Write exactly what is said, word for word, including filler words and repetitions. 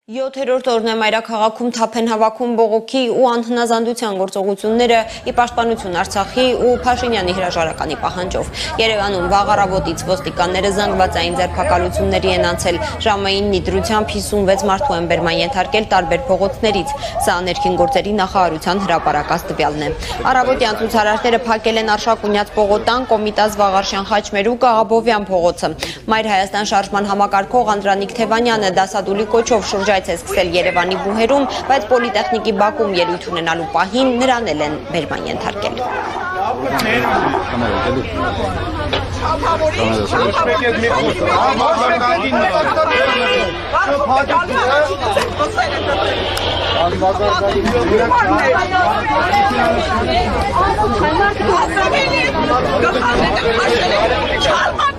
Յոթերորդ օրն է մայրաքաղաքում թափ են հավաքում բողոքի ու անհնազանդության գործողությունները ի պաշտպանություն Արցախի ու Փաշինյանի հրաժարականի պահանջով։ Երևանում վաղ առավոտից ոստիկանները զանգվածային ձերբակալությունների են անցել, ժամային դրությամբ հիսունվեց մարդու են բերման ենթարկել տարբեր փողոցներից։ Սա ներքին գործերի նախարարության հրապարակած տվյալն է։ Առավոտյան ցուցարարները փակել են Արշակունյաց պողոտան, Կոմիտաս Վաղարշյան Խաչմերուկ, Աղաբովյան փողոցը։ Մայր Հայաստան շարժման համակարգող Անդրանիկ Թևանյանը դասադուլի կոչով շուրջ է սկսել Երևանի բուհերում, բայց Պոլիտեխնիկի բակում ելույթ ունենալու պահին նրան էլ են բերման ենթարկել։ Չարմա